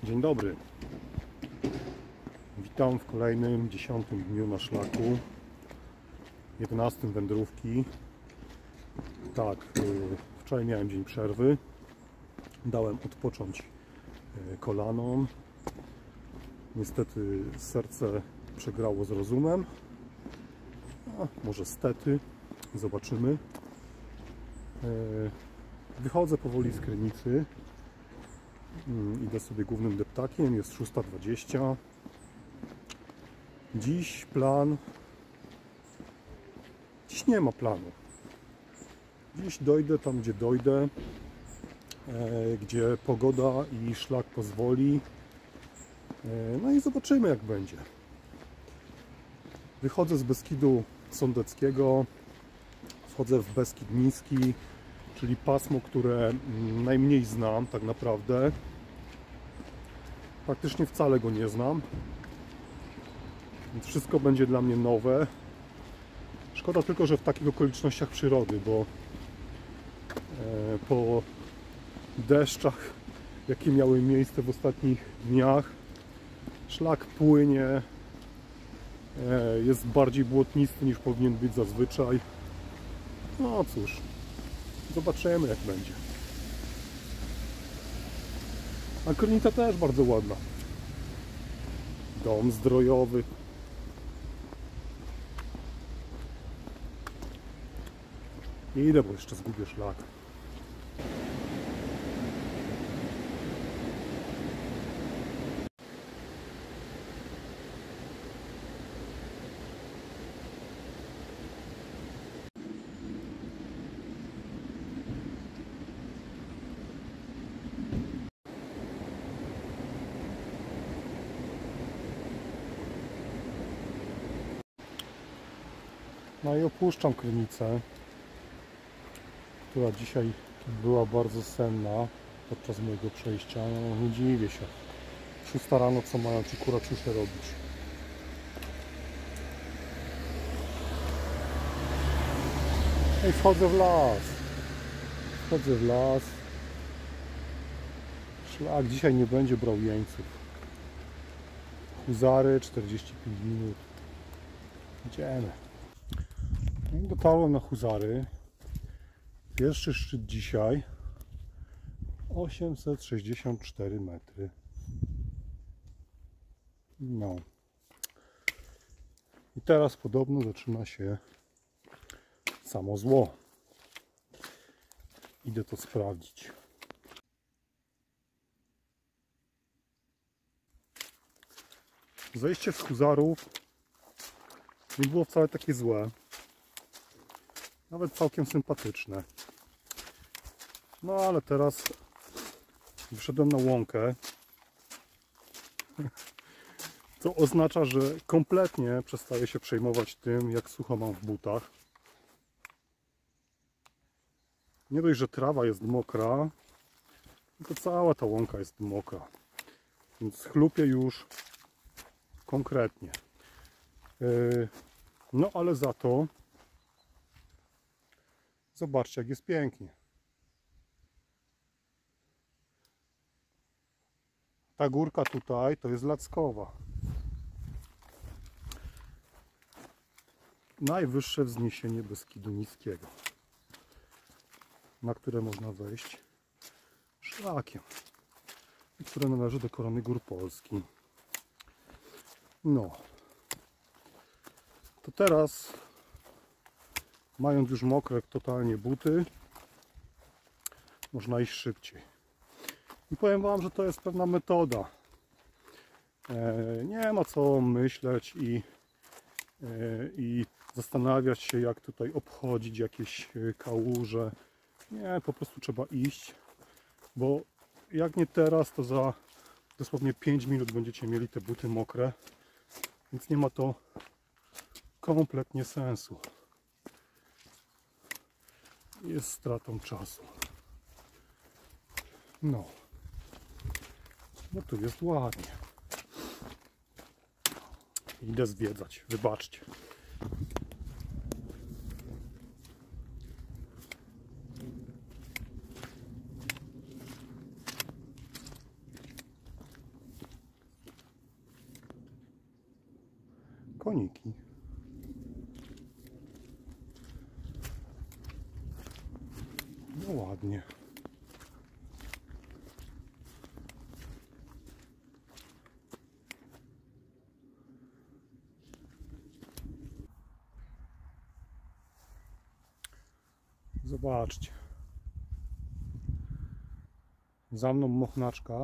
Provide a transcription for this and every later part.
Dzień dobry. Witam w kolejnym 10. dniu na szlaku, 11 wędrówki. Tak, wczoraj miałem dzień przerwy. Dałem odpocząć kolanom. Niestety serce przegrało z rozumem. A może stety, zobaczymy. Wychodzę powoli z Krynicy. Idę sobie głównym deptakiem, jest 6:20. Dziś plan... Dziś nie ma planu. Dziś dojdę tam, gdzie dojdę, gdzie pogoda i szlak pozwoli. No i zobaczymy, jak będzie. Wychodzę z Beskidu Sądeckiego, wchodzę w Beskid Niski, czyli pasmo, które najmniej znam tak naprawdę. Praktycznie wcale go nie znam, więc wszystko będzie dla mnie nowe. Szkoda tylko, że w takich okolicznościach przyrody, bo po deszczach, jakie miały miejsce w ostatnich dniach, szlak płynie, jest bardziej błotnisty niż powinien być zazwyczaj. No cóż, zobaczymy, jak będzie. A Krynica też bardzo ładna. Dom zdrojowy. Idę, bo jeszcze zgubię szlak. No i opuszczam Krynicę, która dzisiaj była bardzo senna podczas mojego przejścia. No, nie dziwię się. 6 rano, co mają ci kuraciusze robić? No i wchodzę w las. Wchodzę w las. Szlak dzisiaj nie będzie brał jeńców. Huzary, 45 minut. Idziemy. No i dotarłem na Huzary. Pierwszy szczyt dzisiaj 864 metry. No. I teraz podobno zaczyna się samo zło. Idę to sprawdzić. Zejście z Huzarów nie było wcale takie złe. Nawet całkiem sympatyczne. No ale teraz wyszedłem na łąkę, co oznacza, że kompletnie przestaję się przejmować tym, jak sucho mam w butach. Nie dość, że trawa jest mokra, to cała ta łąka jest mokra. Więc chlupię już konkretnie. No ale za to zobaczcie, jak jest pięknie. Ta górka tutaj to jest Lackowa. Najwyższe wzniesienie Beskidu Niskiego, na które można wejść szlakiem, które należy do Korony Gór Polski. No. To teraz, mając już mokre totalnie buty, można iść szybciej. I powiem Wam, że to jest pewna metoda. Nie ma co myśleć i zastanawiać się, jak tutaj obchodzić jakieś kałuże. Nie, po prostu trzeba iść, bo jak nie teraz, to za dosłownie 5 minut będziecie mieli te buty mokre, więc nie ma to kompletnie sensu. Jest stratą czasu. No. No tu jest ładnie. Idę zwiedzać, wybaczcie. koniki. No ładnie. Zobaczcie. Za mną mochnaczka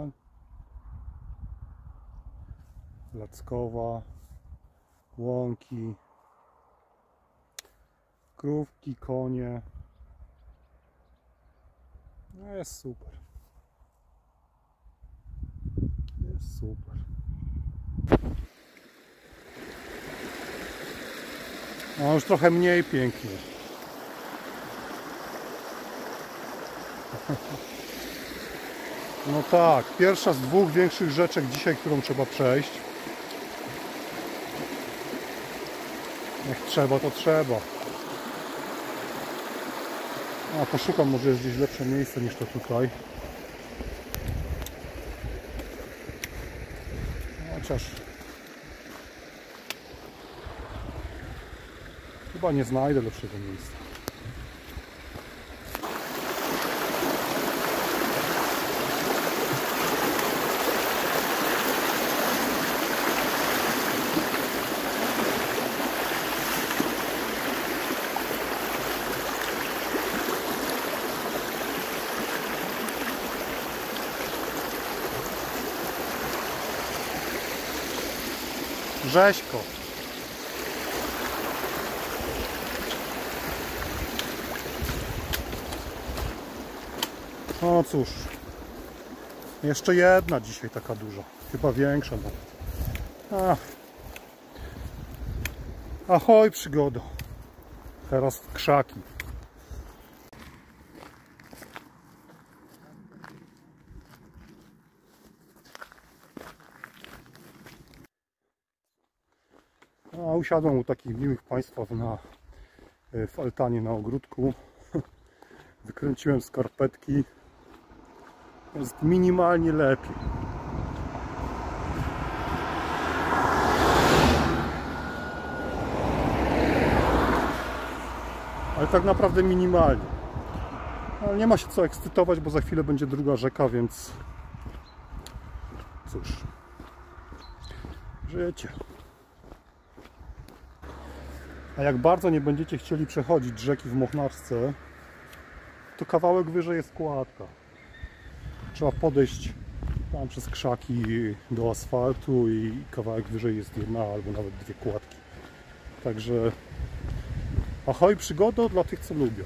lackowa, łąki, krówki, konie. No jest super. Jest super. No już trochę mniej pięknie. No tak, pierwsza z dwóch większych rzeczek dzisiaj, którą trzeba przejść. Jak trzeba, to trzeba. A poszukam, może jest gdzieś lepsze miejsce niż to tutaj. Chociaż chyba nie znajdę lepszego miejsca. Rzeźko. No cóż, jeszcze jedna dzisiaj taka duża, chyba większa nawet. Ahoj przygodo. Teraz w krzaki. Usiadłem u takich miłych państwa w altanie na ogródku. Wykręciłem skarpetki. Jest minimalnie lepiej. Ale tak naprawdę minimalnie. Ale nie ma się co ekscytować, bo za chwilę będzie druga rzeka, więc cóż, życie. A jak bardzo nie będziecie chcieli przechodzić rzeki w Mochnarce, to kawałek wyżej jest kładka. Trzeba podejść tam przez krzaki do asfaltu i kawałek wyżej jest jedna albo nawet dwie kładki. Także ahoj przygodo dla tych, co lubią.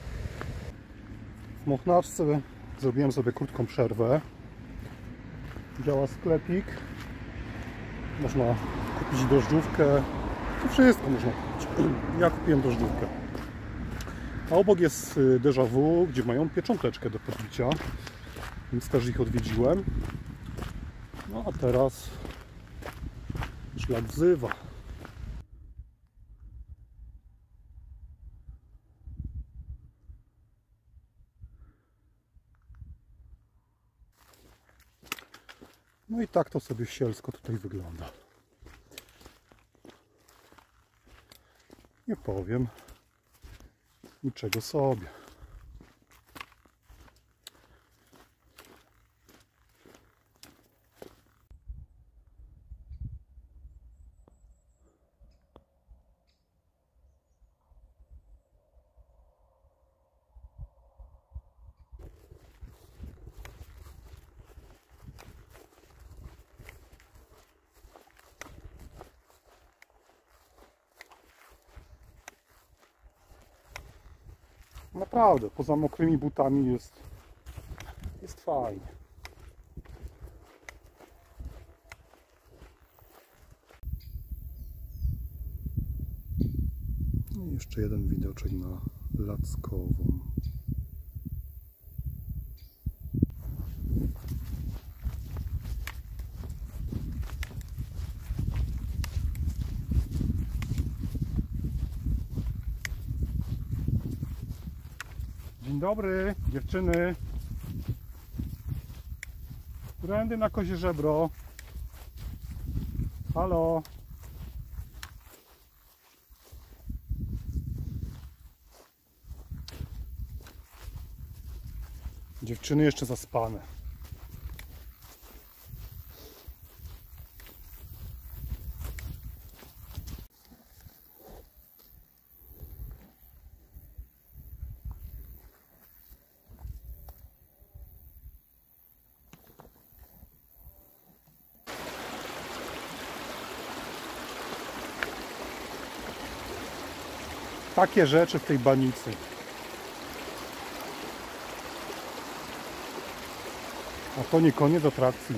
W Mochnarce zrobiłem sobie krótką przerwę. Działa sklepik. Można kupić drożdżówkę. To wszystko można kupić. Ja kupiłem drożdżówkę. A obok jest Déjà Vu, gdzie mają piecząteczkę do podbicia. Więc też ich odwiedziłem. No a teraz szlak wzywa. No i tak to sobie sielsko tutaj wygląda. Nie powiem niczego sobie. Naprawdę, poza mokrymi butami jest fajnie. I jeszcze jeden widoczek na Lackową. Dzień dobry, dziewczyny. Którędy na Kozie Żebro. Halo. Dziewczyny jeszcze zaspane. Takie rzeczy w tej banicy. A to nie koniec atrakcji.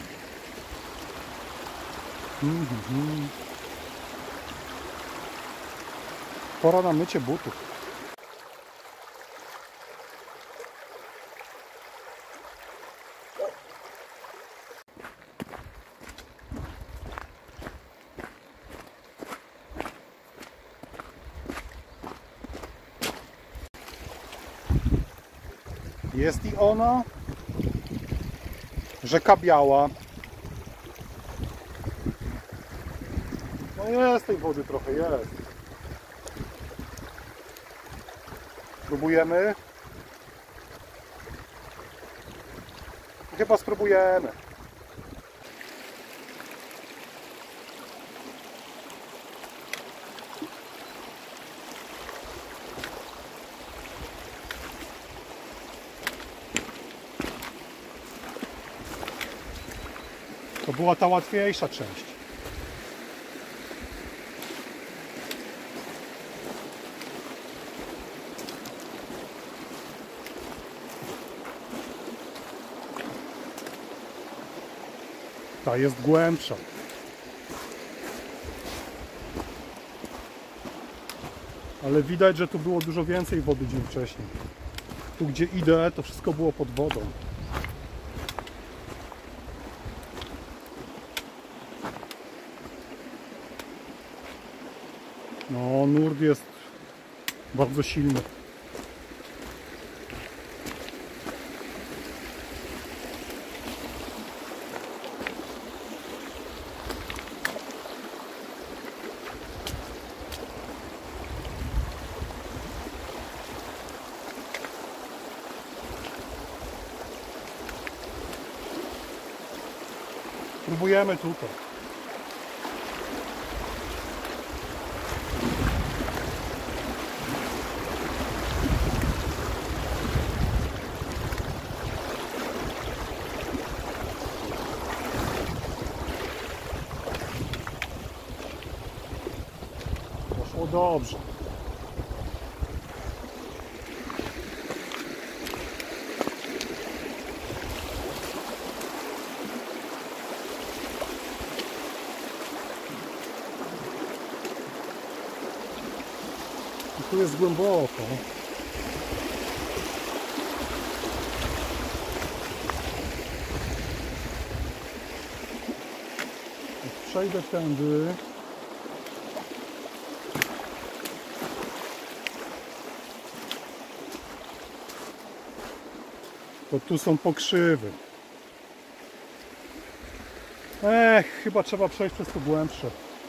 Pora na mycie butów. Jest i ona, Rzeka Biała. No jest tej wody trochę, jest. Spróbujemy? Chyba spróbujemy. To była ta łatwiejsza część. Ta jest głębsza. Ale widać, że tu było dużo więcej wody dzień wcześniej. Tu gdzie idę, to wszystko było pod wodą. No, nurt jest bardzo silny. Próbujemy tutaj. Poszło dobrze. I tu jest głęboko. Jak przejdę tędy, to tu są pokrzywy. Chyba trzeba przejść przez to głębsze.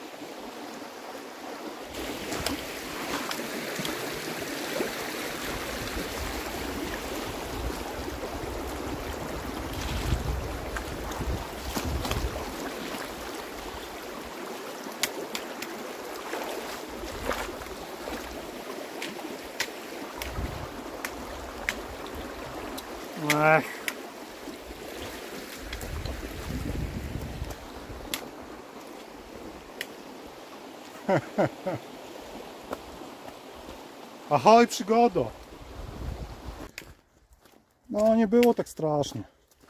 Ahoj, przygodo! No, nie było tak strasznie.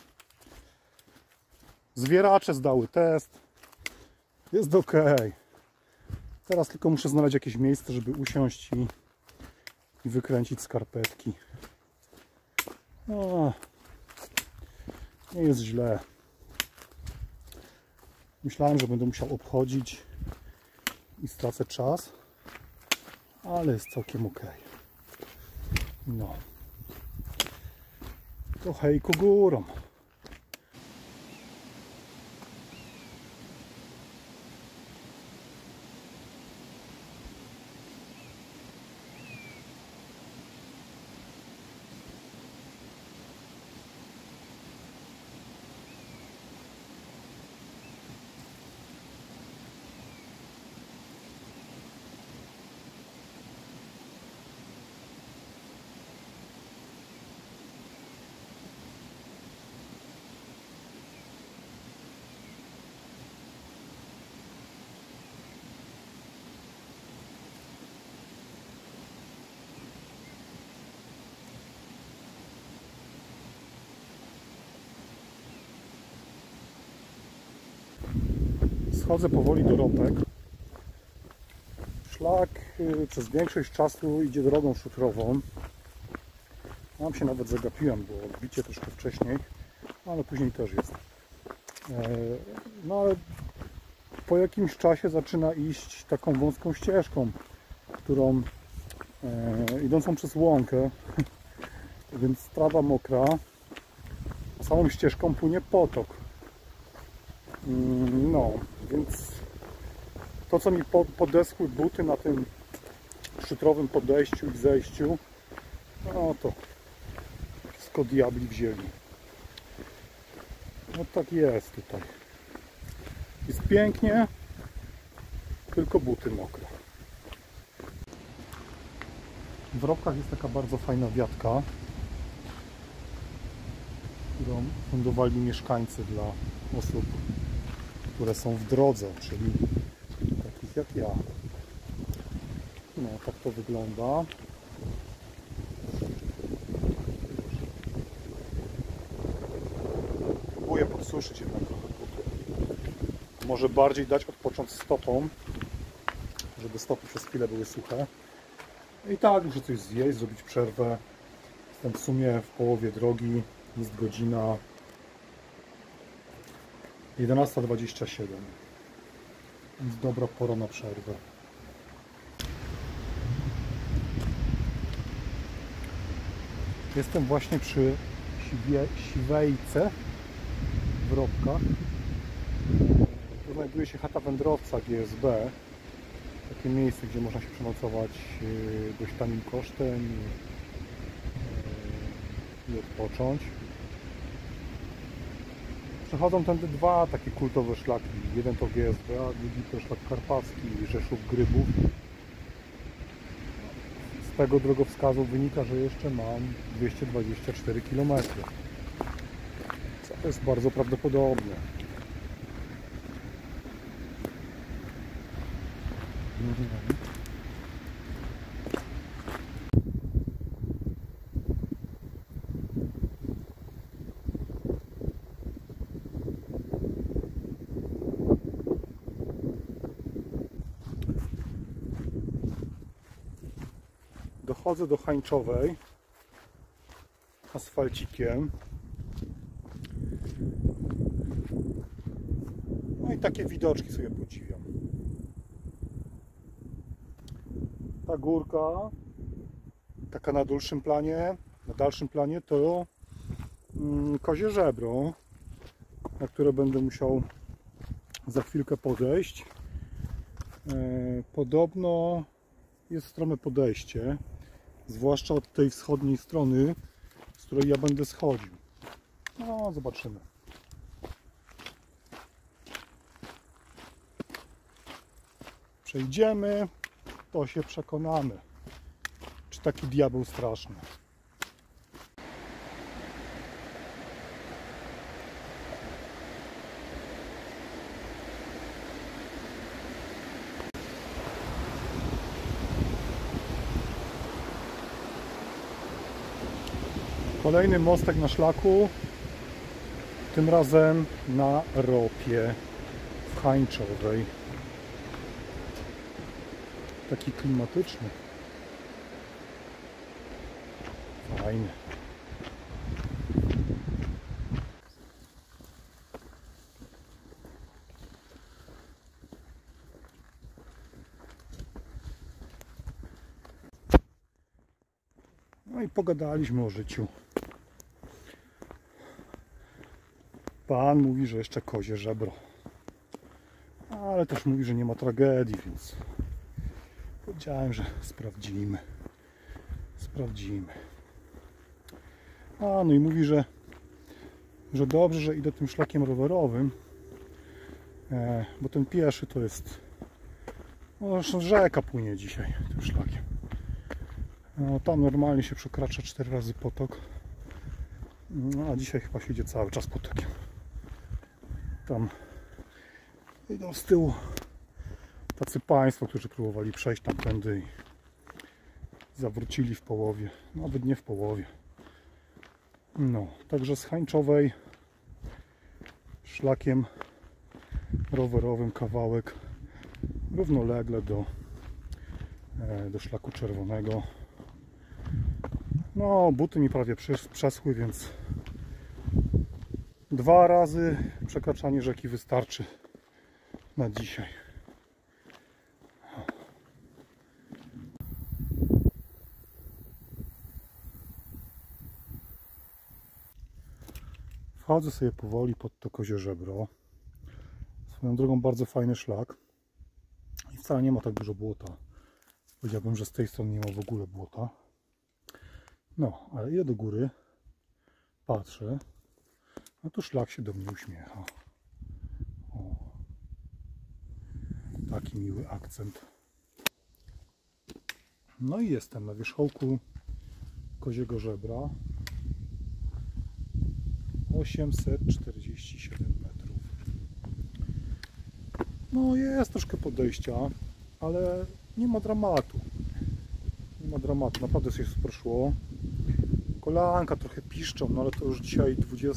Zwieracze zdały test. Jest ok. Teraz tylko muszę znaleźć jakieś miejsce, żeby usiąść i wykręcić skarpetki. No, nie jest źle. Myślałem, że będę musiał obchodzić i stracę czas, ale jest całkiem ok. No. To hejku górą. schodzę powoli do Ropek. Szlak przez większość czasu idzie drogą szutrową. Tam się nawet zagapiłem, bo odbicie troszkę wcześniej, ale później też jest. No ale po jakimś czasie zaczyna iść taką wąską ścieżką, którą idącą przez łąkę, więc trawa mokra, a samą ścieżką płynie potok. No, więc to, co mi podeschły buty na tym szutrowym podejściu i zejściu, no to wszystko diabli wzięli. No tak jest tutaj. Jest pięknie, tylko buty mokre. W Ropkach jest taka bardzo fajna wiatka, którą fundowali mieszkańcy dla osób, które są w drodze, czyli takich jak ja. No, tak to wygląda. Próbuję podsuszyć jednak trochę buty. Może bardziej dać odpocząć stopom, żeby stopy przez chwilę były suche. I tak muszę coś zjeść, zrobić przerwę. Jestem w sumie w połowie drogi. Jest godzina 11:27. Więc dobra pora na przerwę. Jestem właśnie przy Siwejce w Ropkach. Tu znajduje się chata wędrowca GSB. Takie miejsce, gdzie można się przenocować dość tanim kosztem i odpocząć. Przechodzą tędy dwa takie kultowe szlaki. Jeden to GSB, a drugi to szlak karpacki Rzeszów Grybów. Z tego drogowskazu wynika, że jeszcze mam 224 km. Co jest bardzo prawdopodobne. Dochodzę do Hańczowej asfalcikiem. No i takie widoczki sobie podziwiam. Ta górka, taka na dalszym planie to Kozie Żebro, na które będę musiał za chwilkę podejść. Podobno jest strome podejście, zwłaszcza od tej wschodniej strony, z której ja będę schodził. No, zobaczymy. Przejdziemy, to się przekonamy, czy taki diabeł straszny. Kolejny mostek na szlaku, tym razem na Ropie w Hańczowej. Taki klimatyczny. Fajny. No i pogadaliśmy o życiu. Pan mówi, że jeszcze Kozie Żebro. Ale też mówi, że nie ma tragedii, więc powiedziałem, że sprawdzimy. No i mówi, że dobrze, że idę tym szlakiem rowerowym, bo ten pieszy to jest... No zresztą rzeka płynie dzisiaj tym szlakiem. No, tam normalnie się przekracza 4 razy potok, no, a dzisiaj chyba się idzie cały czas potokiem. Tam idą z tyłu tacy państwo, którzy próbowali przejść tamtędy i zawrócili w połowie, nawet nie w połowie. No, także z Hańczowej szlakiem rowerowym kawałek równolegle do szlaku czerwonego. No, buty mi prawie przeschły, więc 2 razy przekraczanie rzeki wystarczy na dzisiaj. Wchodzę sobie powoli pod to Kozie Żebro. Swoją drogą bardzo fajny szlak. I wcale nie ma tak dużo błota. Powiedziałbym, że z tej strony nie ma w ogóle błota. No, ale idę do góry. Patrzę. No tu szlak się do mnie uśmiecha. O, taki miły akcent. No i jestem na wierzchołku Koziego Żebra. 847 metrów. No jest troszkę podejścia, ale nie ma dramatu. Nie ma dramatu, naprawdę się sproszyło. Kolanka trochę piszczą, no ale to już dzisiaj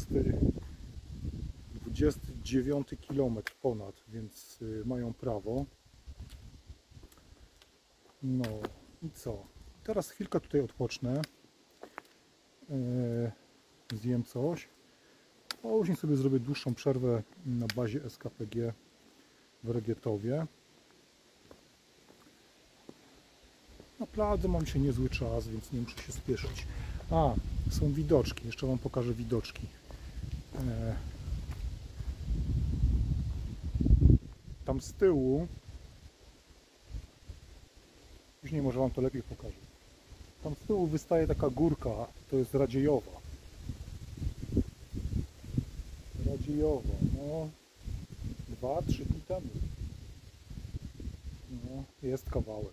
29 km ponad, więc mają prawo. No i co? Teraz chwilkę tutaj odpocznę. Zjem coś. Później sobie zrobię dłuższą przerwę na bazie SKPG w Regietowie. Naprawdę mam się niezły czas, więc nie muszę się spieszyć. A, są widoczki. Jeszcze Wam pokażę widoczki. Tam z tyłu, później może Wam to lepiej pokażę. Tam z tyłu wystaje taka górka, to jest Radziejowa. Radziejowa, no 2-3 dni temu. No, jest kawałek.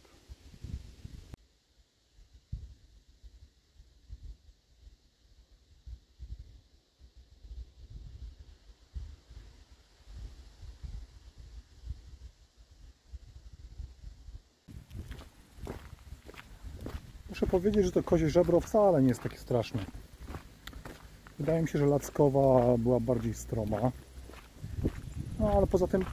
Muszę powiedzieć, że to Kozie Żebro wcale nie jest takie straszne. Wydaje mi się, że Lackowa była bardziej stroma. No ale poza tym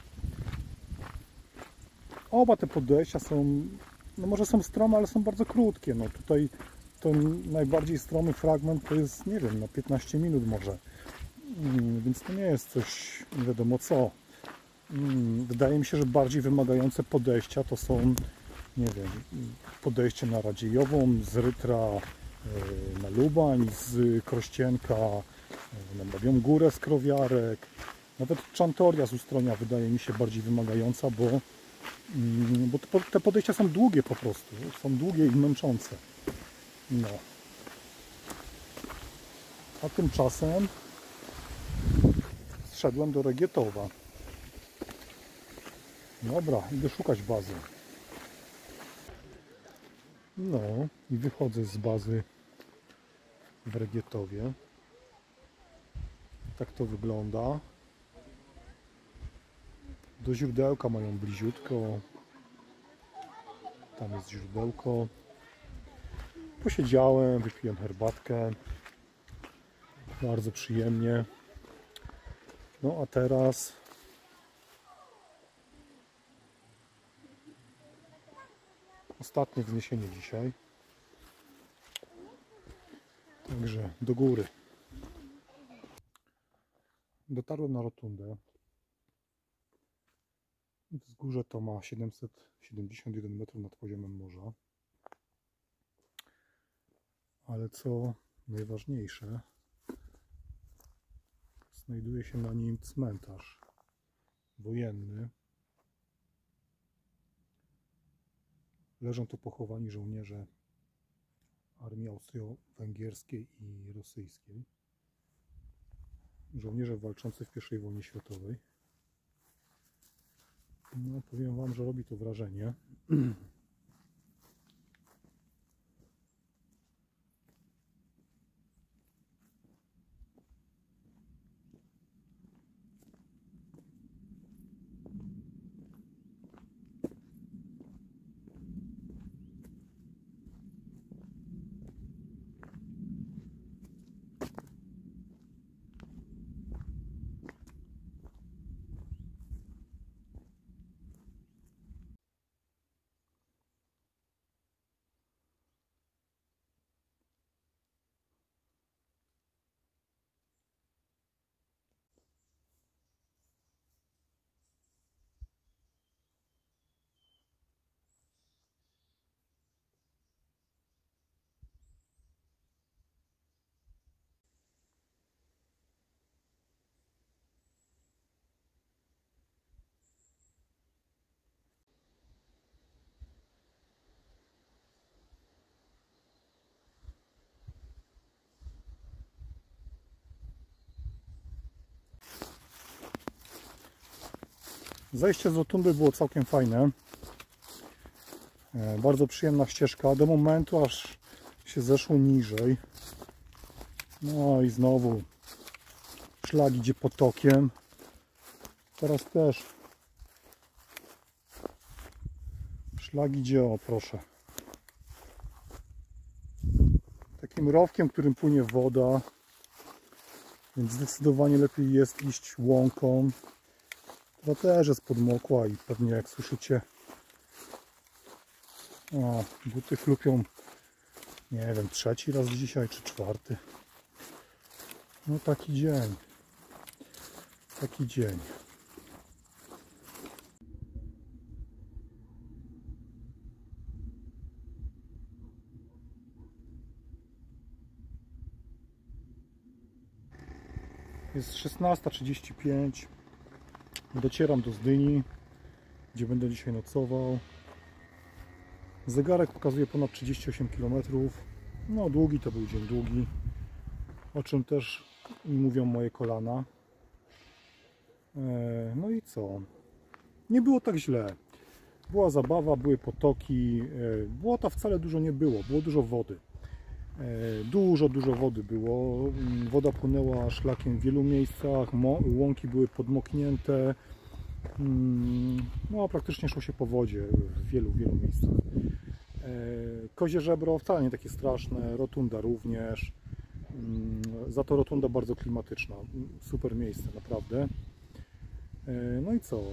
oba te podejścia są, no może są strome, ale są bardzo krótkie. No tutaj ten najbardziej stromy fragment to jest, nie wiem, na 15 minut może. Więc to nie jest coś nie wiadomo co. Wydaje mi się, że bardziej wymagające podejścia to są, nie wiem, podejście na Radziejową, z Rytra na Lubań, z Krościenka na Babią Górę z Krowiarek. Nawet Czantoria z Ustronia wydaje mi się bardziej wymagająca, bo te podejścia są długie po prostu. Są długie i męczące. No. A tymczasem zszedłem do Regietowa. Dobra, idę szukać bazy. No i wychodzę z bazy w Regietowie. Tak to wygląda. Do źródełka mają bliziutko. Tam jest źródełko. Posiedziałem, wypiłem herbatkę. Bardzo przyjemnie. No a teraz ostatnie wzniesienie dzisiaj. Także do góry. Dotarłem na rotundę. Wzgórze to ma 771 metrów nad poziomem morza. Ale co najważniejsze, znajduje się na nim cmentarz wojenny. Leżą tu pochowani żołnierze armii austro-węgierskiej i rosyjskiej. Żołnierze walczący w I wojnie światowej. No, powiem Wam, że robi to wrażenie. Zejście z rotundy było całkiem fajne. Bardzo przyjemna ścieżka do momentu, aż się zeszło niżej. No i znowu szlak idzie potokiem. Teraz też szlak idzie, o proszę, takim rowkiem, którym płynie woda, więc zdecydowanie lepiej jest iść łąką, która też jest podmokła i pewnie, jak słyszycie, buty chlupią, nie wiem, trzeci raz dzisiaj czy czwarty. No taki dzień. Taki dzień. Jest 16:35. Docieram do Zdyni, gdzie będę dzisiaj nocował. Zegarek pokazuje ponad 38 km. No długi to był dzień, długi. O czym też mówią moje kolana. No i co? Nie było tak źle. Była zabawa, były potoki. Błota wcale dużo nie było, było dużo wody. Dużo wody było. Woda płynęła szlakiem w wielu miejscach, łąki były podmoknięte. No, praktycznie szło się po wodzie w wielu miejscach. Kozie Żebro wcale nie takie straszne, rotunda również. Za to rotunda bardzo klimatyczna. Super miejsce, naprawdę. No i co?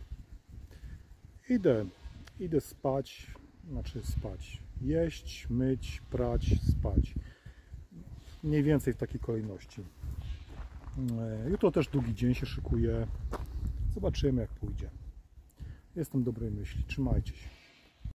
Idę spać, jeść, myć, prać, spać. Mniej więcej w takiej kolejności. Jutro też długi dzień się szykuje. Zobaczymy, jak pójdzie. Jestem dobrej myśli. Trzymajcie się.